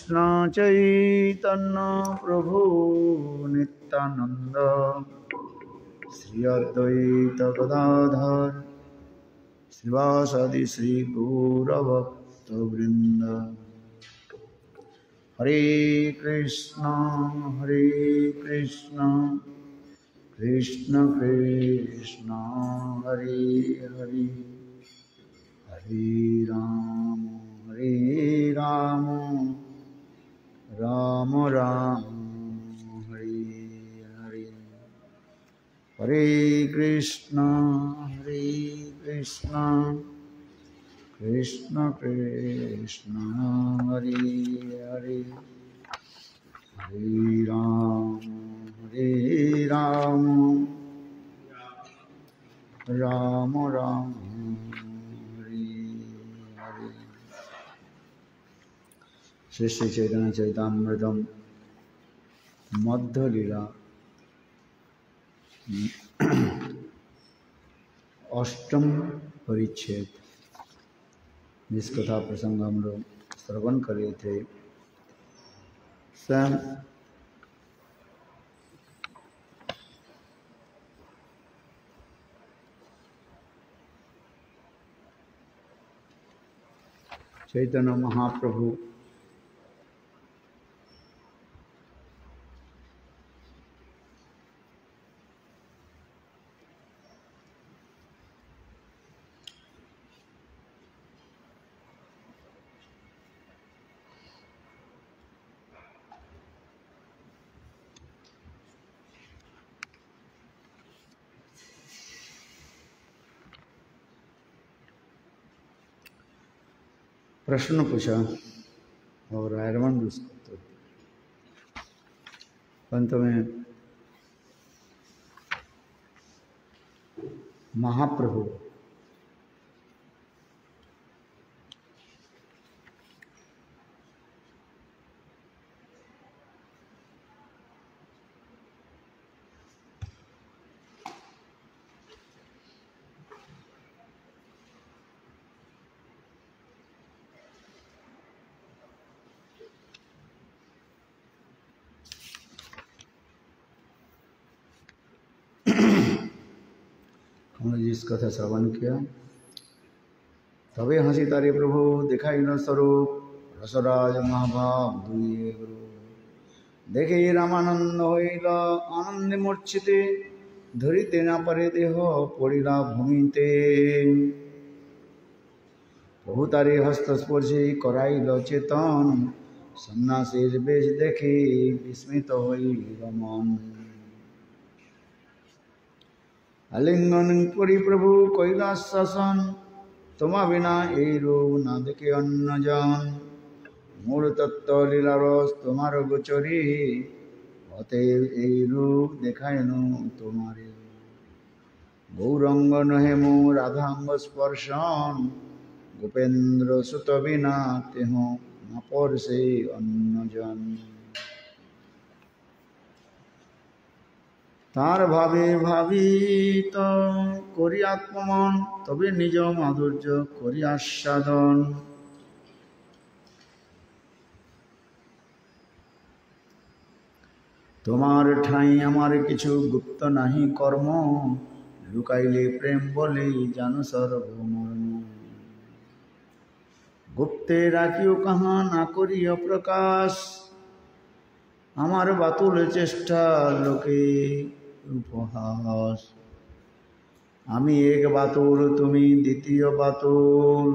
कृष्ण चैतन्य प्रभु नित्यानंद श्री अद्वैत गदाधर श्रीवासदि श्री गौरभक्तवृंद। हरे कृष्ण कृष्ण कृष्ण हरे हरे, हरे राम राम राम हरे हरे। हरे कृष्ण कृष्ण कृष्ण हरे हरे, हरे राम राम राम हरे हरे। श्री श्री चैतन्य चरितामृतम मध्य लीला अष्टम परिच्छेद, जिस कथा प्रसंग हम लोग श्रवण कर रहे थे। स्वयं चैतन्य महाप्रभु प्रश्न पूछा और आयरवन उसको अंत में महाप्रभु हमने जिस कथा श्रवण किया, तबे हंसी तारे प्रभु दिखाई न स्वरूप रसराज महाभाव दुए गुरु। देखे रामानंद हईल आनंदे मूर्छिते धरिते ना पारे देह पड़िला भूमिते। प्रभु तारे हस्तस्पर्शे कराइल चेतन सन्यासीर बेश देखी विस्मित हईल मन। आलिंगन करी प्रभु कैलाश शासन तुम्हा बिना এই রূপ না দেখে অন্য জন। মূল তত্ত্ব লীলা রস তোমার গোচরী অতএব এই রূপ দেখায়নু তোমারে। গৌরঙ্গ নহে মো রাধাঙ্গ স্পর্শন গোপেন্দ্র সুত বিনা তেহ না পরশে অন্য জন। तार भावे भावित करी आत्ममन तबे निज माधुर्य करी आस्वादन। तोमार ठाई आमार किछु गुप्त नाही कर्म लुकाइले प्रेम बोले जानो सर्वमर्म। गुप्ते राखियो कहाँ ना करियो प्रकाश आमार बातुल चेष्टा लोके उपहास। आमी एक बातुल तुमी द्वितीय बातुल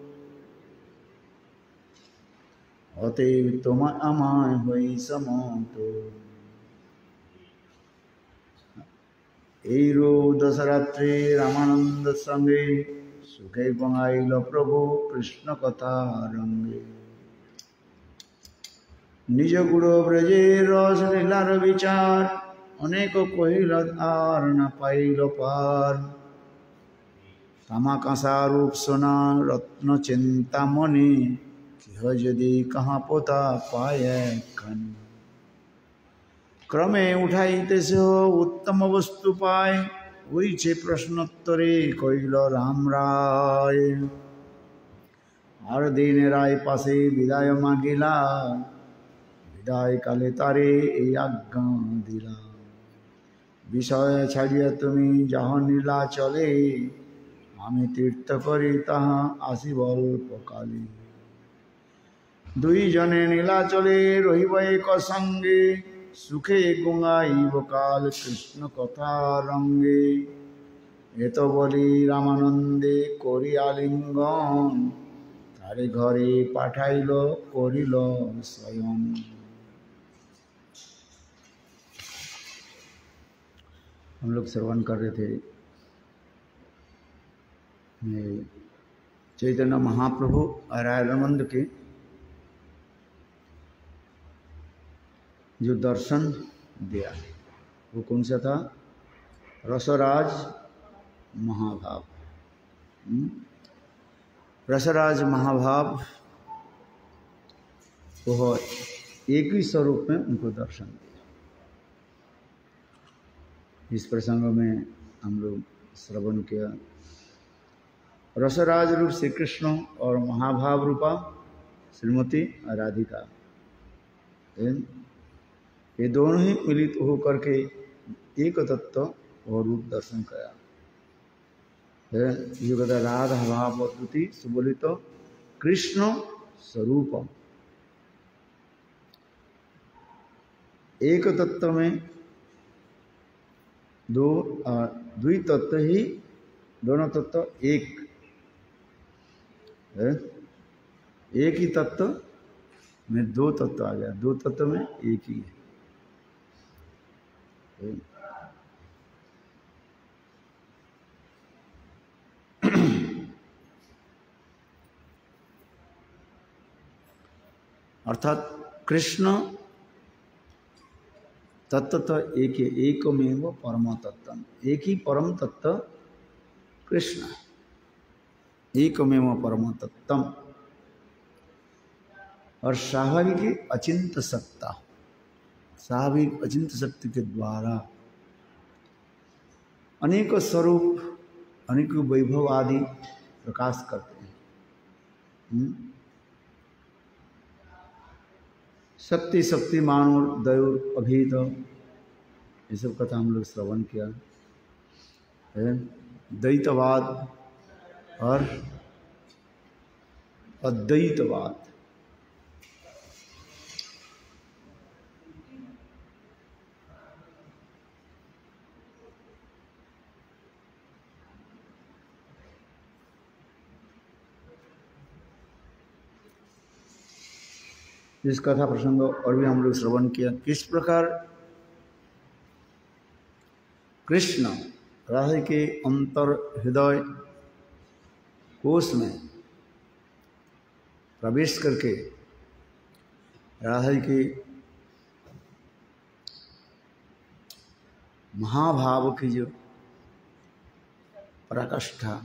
अतएव तोमा आमाय हई समतुल। এই রূপ দশরাত্রি রামানন্দ সঙ্গে সুখে বঙ্গাইল প্রভু কৃষ্ণ কথা রঙ্গে। নিজ গুরু ব্রজে রস লীলার বিচার অনেক কহিল আর না পাইল পার। তামা কাঁসা রূপ সোনা রত্ন চিন্তামণি কেহ যদি কাহা পোতা পায় একখানি। क्रमे उठाइते से हो उत्तम वस्तु पाए उइछे प्रश्नोत्तरे कइल राम राय। और दिन राय पासे विदाय मागिला বিদায় কালে তারে এই আজ্ঞা দিলাম, বিষয় ছাড়িয়া তুমি যাহ নীলা চলে, আমি তীর্থ করি তাহা আসিব অল্পকালে। দুইজনে নীলাচলে রহিব এক সঙ্গে, সুখে গুঙ্গাইব কাল কৃষ্ণ কথা রঙ্গে। এত বলি রামানন্দে করি আলিঙ্গন, তারে ঘরে পাঠাইল করিল স্বয়ং। हम लोग श्रवण कर रहे थे चैतन्य महाप्रभु और रामानंद के जो दर्शन दिया वो कौन सा था? रसराज महाभाव। रसराज महाभाव वो एक ही स्वरूप में उनको दर्शन दिया। इस प्रसंग में हम लोग श्रवण किया रसराज रूप श्री कृष्ण और महाभाव रूपा श्रीमती राधिका, ये दोनों ही मिलित होकर के एक तत्व और रूप दर्शन कराया। ये कहता राधा भाव अद्भुति सुबोलित कृष्ण स्वरूप। एक तत्व में दो द्वि तत्व ही, दोनों तत्व एक है। एक ही तत्व में दो तत्व आ गया, दो तत्व में एक ही है। अर्थात कृष्ण तत्व तो एक है, एकमेव परम तत्व, एक ही परम तत्व कृष्ण, एकमेव परम तत्व। और स्वाभाविक अचिंत सत्ता, स्वाभाविक अचिंत शक्ति के द्वारा अनेक स्वरूप अनेक वैभव आदि प्रकाश करते हैं। शक्ति शक्तिमान और दैव अभेद, ये सब कथा हम लोग श्रवण किया है। द्वैतवाद और अद्वैतवाद, इस कथा प्रसंग और भी हम लोग श्रवण किया किस प्रकार कृष्ण राधा के अंतर हृदय कोष में प्रवेश करके राधा के महाभाव की जो पराकाष्ठा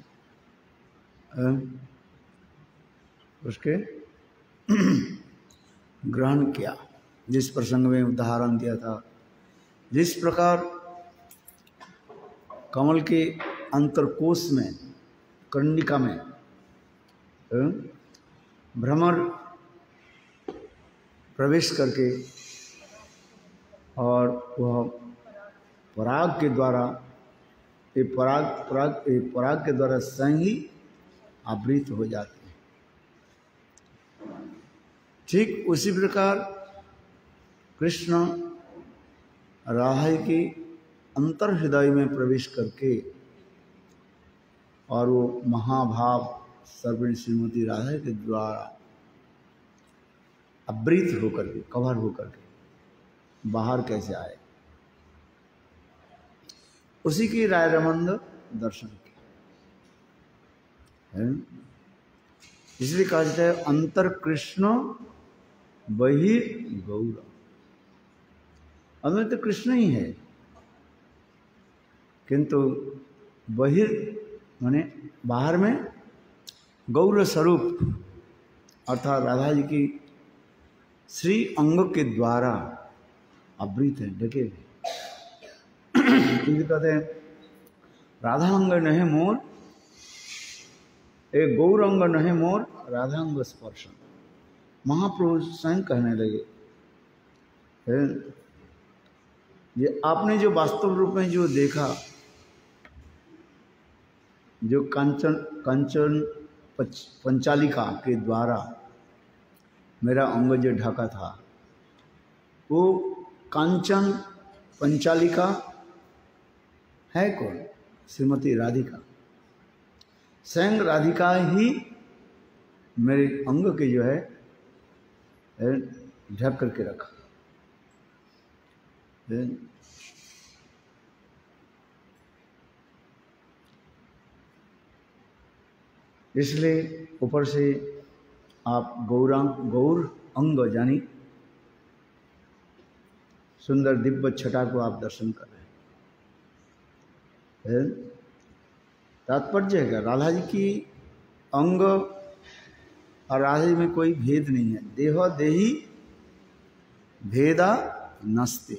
उसके ग्रहण किया। जिस प्रसंग में उदाहरण दिया था, जिस प्रकार कमल के अंतरकोश में कर्णिका में भ्रमर प्रवेश करके और वह पराग के द्वारा पराग के द्वारा स्वयं ही आवृत हो जाते हैं, ठीक उसी प्रकार कृष्ण राधा के अंतर हृदय में प्रवेश करके और वो महाभाव सर्वण श्रीमती राधा के द्वारा आवृत होकर के, कवर होकर के बाहर कैसे आए, उसी की रायरमंद दर्शन किया। इसलिए कहा जाता है अंतर कृष्ण बहिर्गौर, अंदर तो कृष्ण ही है किंतु बहिर माने बाहर में गौर स्वरूप अर्थात राधा जी की श्री अंग के द्वारा आवृत है, ढके कहते हैं राधांग नहे मोर, एक गौरंग नहे मोर राधांग स्पर्शन। महाप्रभु स्वयं कहने लगे है। ये आपने जो वास्तव रूप में जो देखा, जो कंचन कंचन पंचालिका के द्वारा मेरा अंग जो ढका था, वो कांचन पंचालिका है कौन? श्रीमती राधिका। स्वयं राधिका ही मेरे अंग के जो है ढक करके रखा। इसलिए ऊपर से आप गौर अंग जानी सुंदर दिव्य छटा को आप दर्शन कर रहे हैं। तात्पर्य है राधा जी की अंग और राधा जी में कोई भेद नहीं है। देह देही भेदा नस्ते।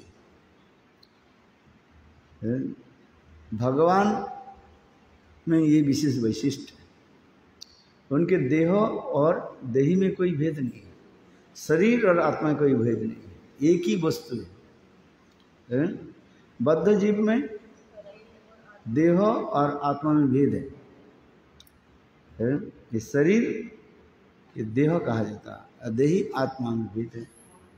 भगवान में ये विशेष वैशिष्ट है, उनके देह और देही में कोई भेद नहीं है, शरीर और आत्मा में कोई भेद नहीं है, एक ही वस्तु है। बद्ध जीव में देह और आत्मा में भेद है। ये शरीर ये देह कहा जाता है, देही आत्मा में भेद है।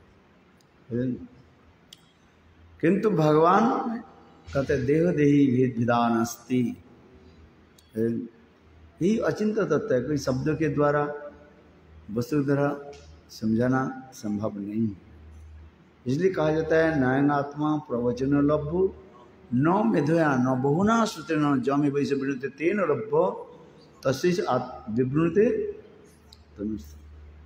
किंतु भगवान कहते देह देही भेद विधान अस्ति। यही अचिंत तत्व है, कोई शब्दों के द्वारा वस्तु द्वारा समझाना संभव नहीं है। इसलिए कहा जाता है नायनात्मा प्रवचन लभ्भु न मेधया न बहुना श्रुतेन जमे वैसे विनुते तेन लभ्भो तस्मिन् विवृणुते तनुस्ते।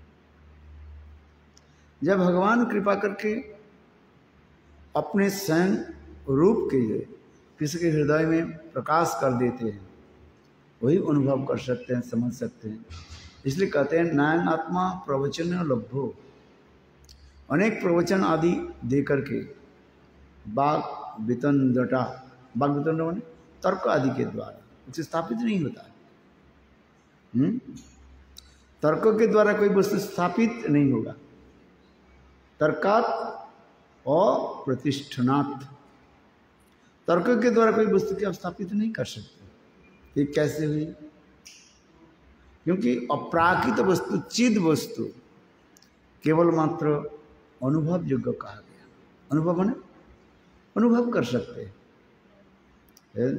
जब भगवान कृपा करके अपने स्वयं रूप के लिए किसी के हृदय में प्रकाश कर देते हैं, वही अनुभव कर सकते हैं, समझ सकते हैं। इसलिए कहते हैं नायन आत्मा प्रवचन लभ्भो। अनेक प्रवचन आदि दे करके बाग वितंडटा, बाग वितंड माने तर्क आदि के द्वारा उसे स्थापित नहीं होता है। तर्क के द्वारा कोई वस्तु स्थापित नहीं होगा। तर्कात अप्रतिष्ठनात्, तर्क के द्वारा कोई वस्तु की आप स्थापित नहीं कर सकते। ये कैसे हुई? क्योंकि अप्राकृत वस्तु चिद वस्तु केवल मात्र अनुभव योग्य कहा गया। अनुभव माने अनुभव कर सकते हैं।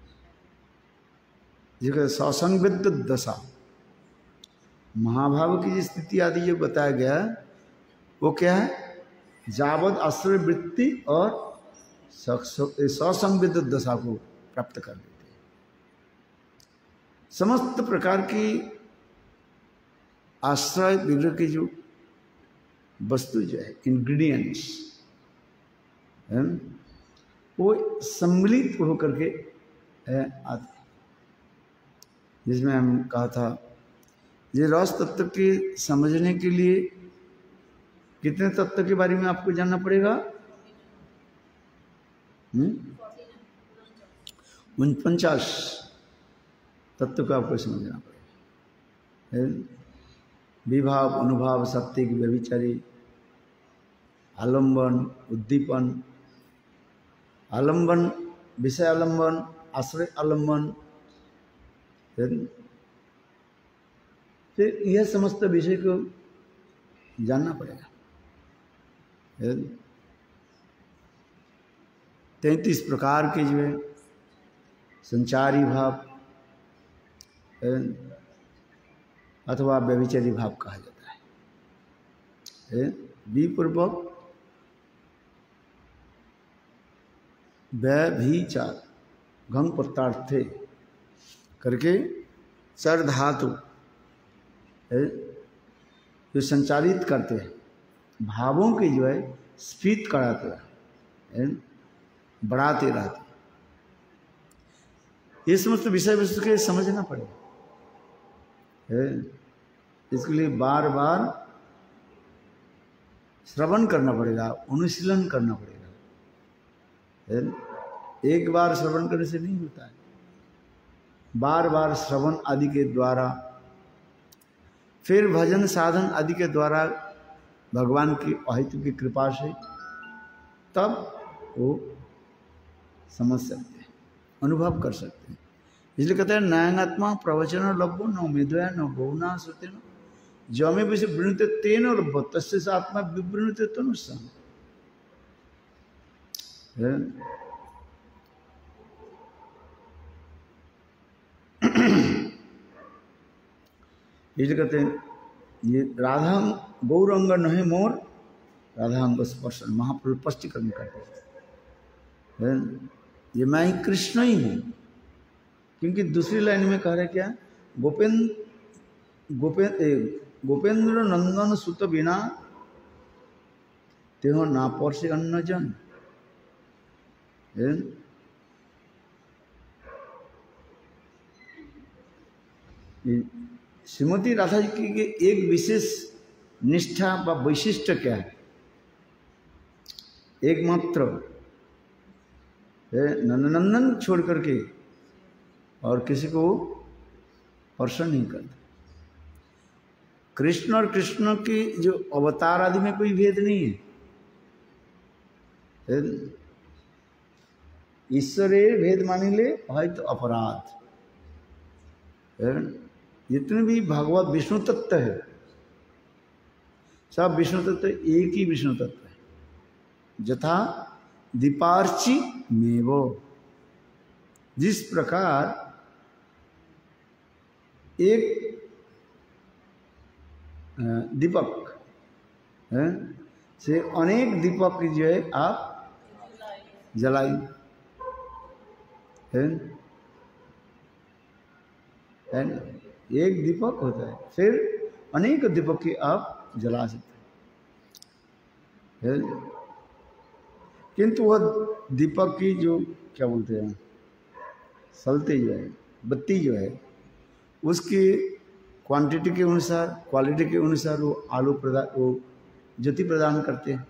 जिसका ससंविद्ध दशा, महाभाव की जो स्थिति आदि जो बताया गया वो क्या है? जावद आश्रय वृत्ति और ससंविद्ध दशा को प्राप्त कर देते हैं। समस्त प्रकार की आश्रय विग्रह की जो वस्तु जो है इंग्रेडिएंट्स वो सम्मिलित होकर के आते। जिसमें हम कहा था ये रस तत्व के समझने के लिए कितने तत्व के बारे में आपको जानना पड़ेगा? 49 तत्व को आपको समझना पड़ेगा। विभाव, अनुभाव, सत्य की व्यभिचारी, आलंबन, उद्दीपन, आलंबन, विषय आलंबन, आश्रय आलंबन, फिर यह समस्त विषय को जानना पड़ेगा। 33 प्रकार के जो है संचारी भाव अथवा व्यभिचारी भाव कहा जाता है। विपूर्वक व्यभिचार घंग प्रत्यार्थे करके चर धातु जो संचालित करते हैं, भावों के जो है स्फीत कराते हैं, बढ़ाते रहते हैं। ये समस्त विषय वस्तु के समझना पड़ेगा। इसके लिए बार बार श्रवण करना पड़ेगा, अनुशीलन करना पड़ेगा। एक बार श्रवण करने से नहीं होता है, बार बार श्रवण आदि के द्वारा, फिर भजन साधन आदि के द्वारा भगवान की अहेतु की कृपा से तब वो समझ सकते हैं, अनुभव कर सकते हैं। इसलिए कहते हैं न्यायात्मा प्रवचन लभ्यो न मेधया न बहुना श्रुते न जमे विषय वृणुते तेन लभ्यो तस्य स आत्मा विवृणुते तनुष्यम। इसलिए कहते हैं ये राधा गौरंग नहीं मोर राधांग स्पर्शन महाप्रभु स्पष्टीकरण करते हैं ये मैं ही कृष्ण ही हूँ। क्योंकि दूसरी लाइन में कह रहे क्या, गोपेंद्र नंदन सुत बिना तेहो ना पर्षे अन्न जन। श्रीमती राधा जी की एक विशेष निष्ठा व वैशिष्ट क्या है, एकमात्र नंदनंदन छोड़ करके और किसी को स्पर्श नहीं करते। कृष्ण और कृष्ण की जो अवतार आदि में कोई भेद नहीं है। ईश्वरे भेद मानिले है तो अपराध। जितने भी भगवत विष्णु तत्व है सब विष्णु तत्व एक ही विष्णु तत्व है। यथा दीपार्ची मेवो, जिस प्रकार एक दीपक है से अनेक दीपक जो है आप जलाई है एक दीपक होता है, फिर अनेक दीपक की आप जला सकते हैं। किंतु वह दीपक की जो क्या बोलते हैं सलते जो है बत्ती जो है उसकी क्वांटिटी के अनुसार क्वालिटी के अनुसार वो आलू प्रदान वो ज्योति प्रदान करते हैं।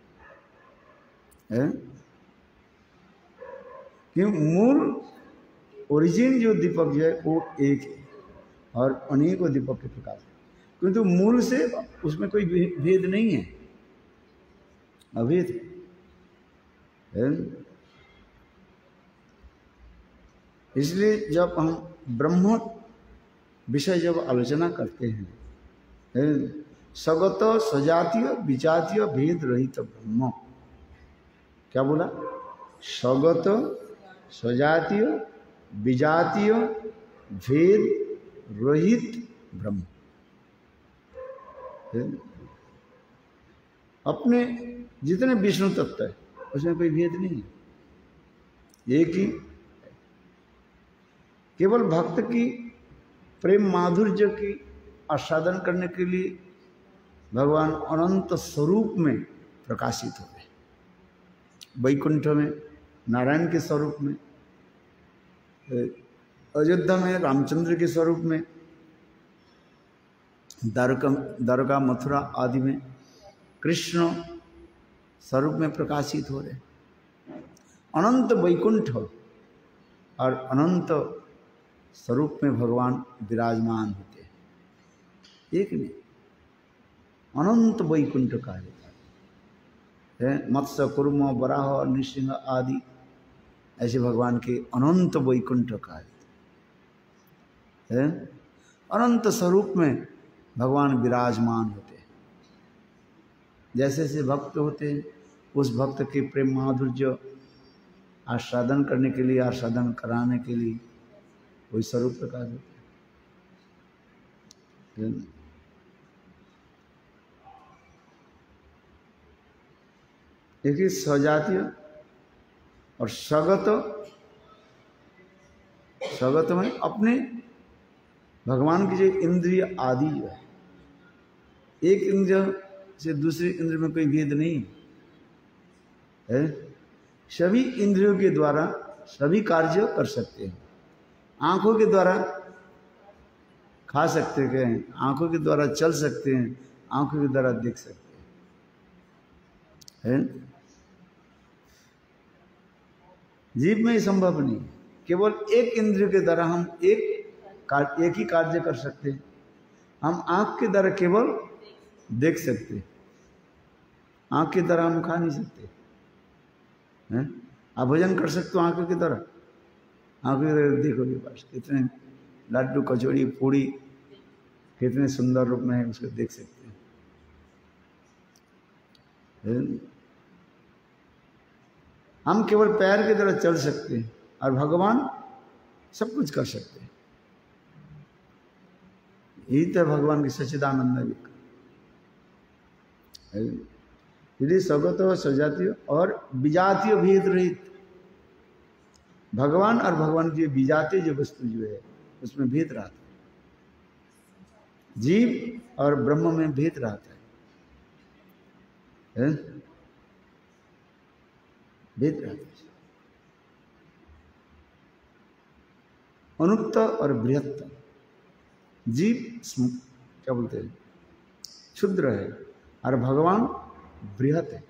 क्यों मूल ओरिजिन जो दीपक जो है वो एक है और अनेकों दीपक के प्रकाश है। किंतु मूल से उसमें कोई भेद नहीं है, अभेद है। इसलिए जब हम ब्रह्म विषय जब आलोचना करते हैं सगत सजातीय विजातीय भेद रहित ब्रह्म, क्या बोला, सगत सजातीय विजातीय भेद रहित ब्रह्म। अपने जितने विष्णु तत्व है उसमें कोई भेद नहीं है, एक ही। केवल भक्त की प्रेम माधुर्य की आस्वादन करने के लिए भगवान अनंत स्वरूप में प्रकाशित हो गए। वैकुंठ में नारायण के स्वरूप में, अयोध्या में रामचंद्र के स्वरूप में, द्वारका मथुरा आदि में कृष्ण स्वरूप में प्रकाशित हो रहे। अनंत वैकुंठ और अनंत स्वरूप में भगवान विराजमान होते हैं, एक नहीं अनंत वैकुंठ कहा जाता है। मत्स्य कुर्म वराह नृसिंह आदि ऐसे भगवान के अनंत वैकुंठ कहा जाता है। अनंत स्वरूप में भगवान विराजमान होते हैं। जैसे जैसे भक्त होते हैं उस भक्त के प्रेम माधुर्य आस्वादन करने के लिए, आस्वादन कराने के लिए वही स्वरूप प्रकाश होता है। देखिए सजातीय और स्वगत, स्वगत में अपने भगवान की जो इंद्रिय आदि जो है, एक इंद्रिय से दूसरे इंद्रिय में कोई भेद नहीं है। सभी इंद्रियों के द्वारा सभी कार्य कर सकते हैं। आंखों के द्वारा खा सकते हैं, आंखों के द्वारा चल सकते हैं, आंखों के द्वारा देख सकते हैं। जीव में ही संभव नहीं, केवल एक इंद्रिय के द्वारा हम एक ही कार्य कर सकते हैं। हम आंख के द्वारा केवल देख सकते हैं, आंख के द्वारा हम खा नहीं सकते। हैं? आप भोजन कर सकते हो आंखों की तरह, आंखों की तरह देखोगे बस कितने लड्डू कचौड़ी पूड़ी कितने सुंदर रूप में है, उसको देख सकते हैं। हम केवल पैर की तरह चल सकते हैं और भगवान सब कुछ कर सकते हैं। यही तो भगवान की सच्चिदानंद यदि स्वगत सजातीय और विजातीय भेद रहित भगवान और भगवान की विजातीय जो वस्तु जो है उसमें भेद रहता है, जीव और ब्रह्म में भेद रहता है, भेद रहता है। अनुक्त और बृहत्त, जीव क्या बोलते हैं क्षुद्र है और भगवान बृहत है।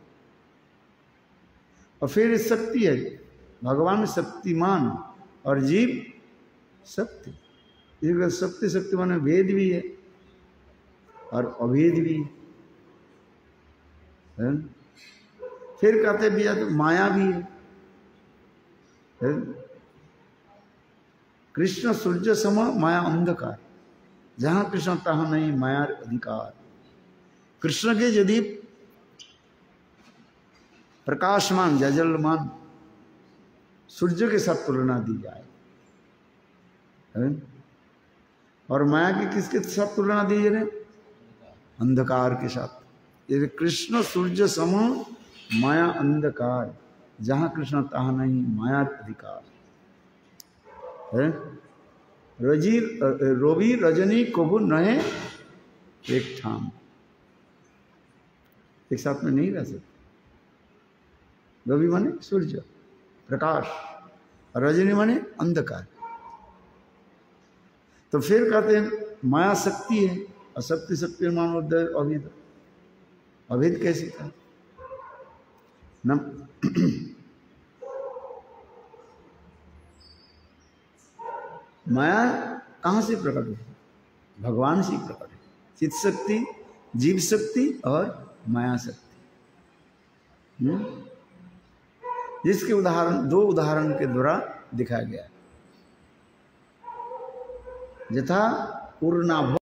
और फिर शक्ति है, भगवान शक्तिमान और जीव शक्ति। शक्ति शक्तिमान में भेद भी है और अभेद भी है। फिर कहते भी तो माया भी है। कृष्ण सूर्य सम माया अंधकार, जहां कृष्ण तहां नहीं माया अधिकार। कृष्ण के यदि प्रकाशमान जजलमान सूर्य के साथ तुलना दी जाए, और माया की किसके साथ तुलना दी जाए? अंधकार के साथ। यदि कृष्ण सूर्य सम माया अंधकार, जहां कृष्ण तहां नहीं माया अधिकार। रोबी रजनी कबू नहे एक ठाम, एक साथ में नहीं रह सकते। रवि माने सूर्य प्रकाश और रजनी माने अंधकार। तो फिर कहते हैं माया शक्ति है और शक्ति शक्ति मान अभेद। अभेद कैसे था? माया कहाँ से प्रकट है? भगवान से प्रकट है। चित शक्ति, जीव शक्ति और माया शक्ति, जिसके उदाहरण दो उदाहरण के द्वारा दिखाया गया। यथा पूर्णा